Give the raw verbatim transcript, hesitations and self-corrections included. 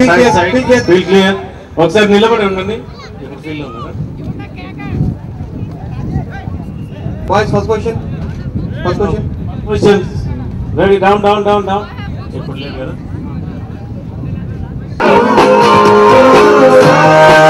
Feel clear. ఒకసారి నిలబడి ఉండండి. ఫీల్ లో ఉన్నారా? Boys first question first question question ready. Down down down down. ఇప్పుడు లేదు కదా.